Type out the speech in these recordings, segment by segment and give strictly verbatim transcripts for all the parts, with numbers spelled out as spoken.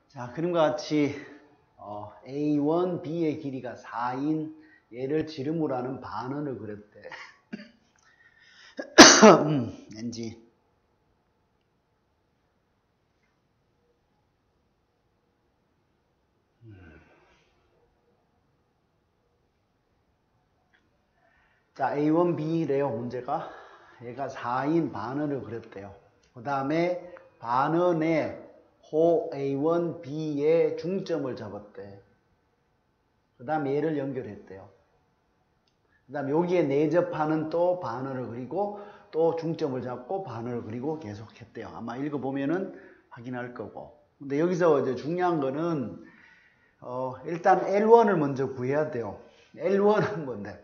자, 그림과 같이 어, 에이 원, B의 길이가 사인 얘를 지름으로 하는 반원을 그렸대. 음, 엔지. 음. 자, 에이 원, B래요, 문제가. 얘가 사인 반원을 그렸대요. 그 다음에 반원에 호 에이 원, B의 중점을 잡았대. 그 다음에 얘를 연결했대요. 그 다음에 여기에 내접하는 또 반원을 그리고 또 중점을 잡고 반원을 그리고 계속 했대요. 아마 읽어보면은 확인할 거고. 근데 여기서 이제 중요한 거는, 어, 일단 엘 원을 먼저 구해야 돼요. 엘 원은 뭔데?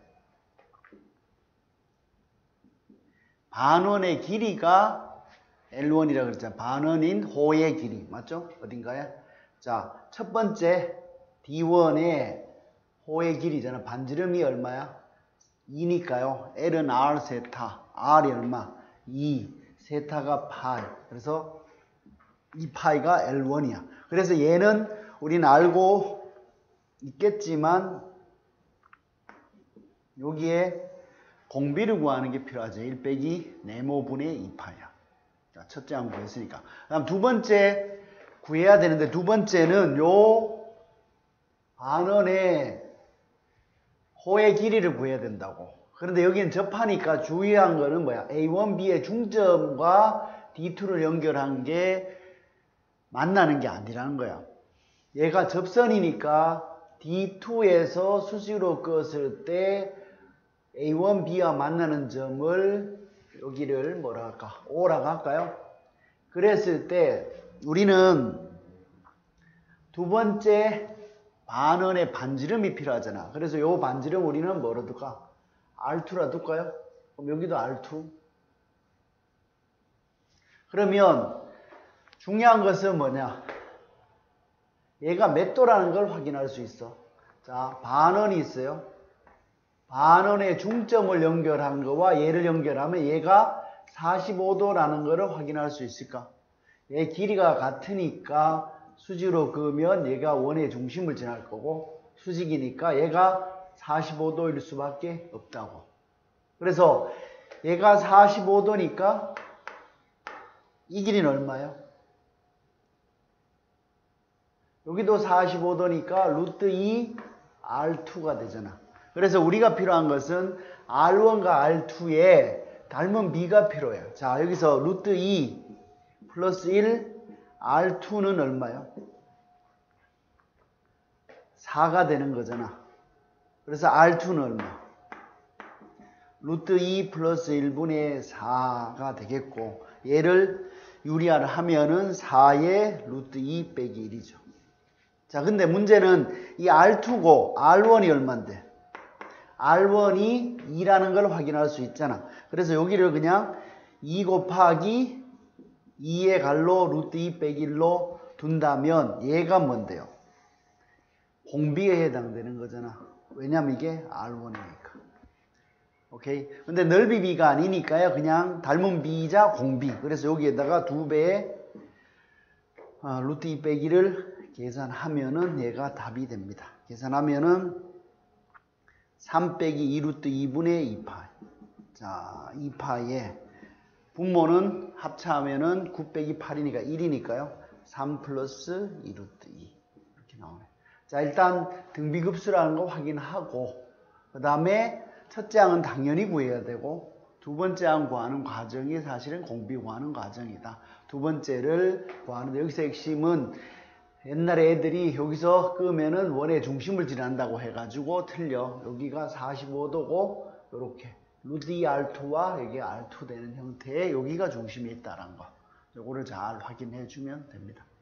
반원의 길이가 엘 원이라고 그랬잖아요. 반원인 호의 길이. 맞죠? 어딘가에? 자, 첫 번째 디 원의 호의 길이잖아. 반지름이 얼마야? 이니까요. L은 R 세타. R이 얼마? 이. 세타가 파이. 그래서 이 파이가 엘 원이야. 그래서 얘는 우리는 알고 있겠지만 여기에 공비를 구하는 게 필요하죠. 일 빼기 네모분의 이 파이야. 자, 첫째 한 구했으니까. 그다음 두 번째 구해야 되는데 두 번째는 요 반원의 호의 길이를 구해야 된다고. 그런데 여기는 접하니까 주의한 거는 뭐야? 에이 원, B의 중점과 디 투를 연결한 게 만나는 게 아니라는 거야. 얘가 접선이니까 디 투에서 수직으로 끄었을 때 에이 원, B와 만나는 점을 여기를 뭐라 할까? O라고 할까요? 그랬을 때 우리는 두 번째 반원의 반지름이 필요하잖아. 그래서 요 반지름 우리는 뭐로 둘까? 알 투라 둘까요? 그럼 여기도 알 투. 그러면 중요한 것은 뭐냐? 얘가 몇 도라는 걸 확인할 수 있어. 자, 반원이 있어요. 반원의 중점을 연결한 거와 얘를 연결하면 얘가 사십오 도라는 것을 확인할 수 있을까? 얘 길이가 같으니까 수직으로 그으면 얘가 원의 중심을 지날 거고 수직이니까 얘가 사십오 도일 수밖에 없다고. 그래서 얘가 사십오 도니까 이 길이는 얼마예요? 여기도 사십오 도니까 루트 이 알 투가 되잖아. 그래서 우리가 필요한 것은 알 원과 알 투에 닮은 B가 필요해요. 자, 여기서 루트 이 플러스 일 알 투는 얼마요? 사가 되는 거잖아. 그래서 알 투는 얼마? 루트 이 플러스 일분의 사가 되겠고 얘를 유리화를 하면은 사의 루트 이 빼기 일이죠. 자, 근데 문제는 이 알 투고 알 원이 얼만데? 알 원이 이라는 걸 확인할 수 있잖아. 그래서 여기를 그냥 이 곱하기 이의 갈로 루트 이 빼기 일로 둔다면 얘가 뭔데요? 공비에 해당되는 거잖아. 왜냐면 이게 알 원이니까. 오케이? 근데 넓이 B가 아니니까요. 그냥 닮은 B이자 공비. 그래서 여기에다가 두 배의 어, 루트 이 빼기를 계산하면은 얘가 답이 됩니다. 계산하면은 삼 빼기 이 루트 이분의 이 파이. 자, 이 파이에 분모는 합차하면은 구 빼기 팔이니까 일이니까요. 삼 플러스 이 루트 이. 이렇게 나오네. 자, 일단 등비급수라는 거 확인하고, 그 다음에 첫째 항은 당연히 구해야 되고, 두 번째 항 구하는 과정이 사실은 공비 구하는 과정이다. 두 번째를 구하는데, 여기서 핵심은 옛날에 애들이 여기서 끄면은 원의 중심을 지난다고 해가지고 틀려. 여기가 사십오 도고, 요렇게. 루트 이 알 투와 여기 알 투 되는 형태의 여기가 중심이 있다는 거. 요거를 잘 확인해 주면 됩니다.